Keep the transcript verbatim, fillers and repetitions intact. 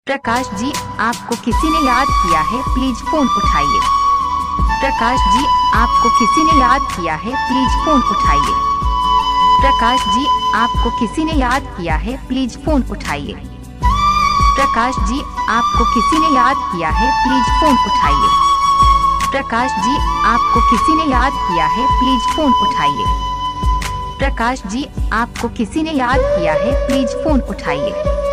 प्रकाश जी, आपको किसी ने याद किया है, प्लीज फोन उठाइए। प्रकाश जी, आपको किसी ने याद किया है, प्लीज फोन उठाइए। प्रकाश जी, आपको किसी ने याद किया है, प्लीज फोन उठाइए। प्रकाश जी, आपको किसी ने याद किया है, प्लीज फोन उठाइए। प्रकाश जी, आपको किसी ने याद किया है, प्लीज फोन उठाइए। प्रकाश जी, आपको किसी ने याद किया है, प्लीज फोन उठाइए।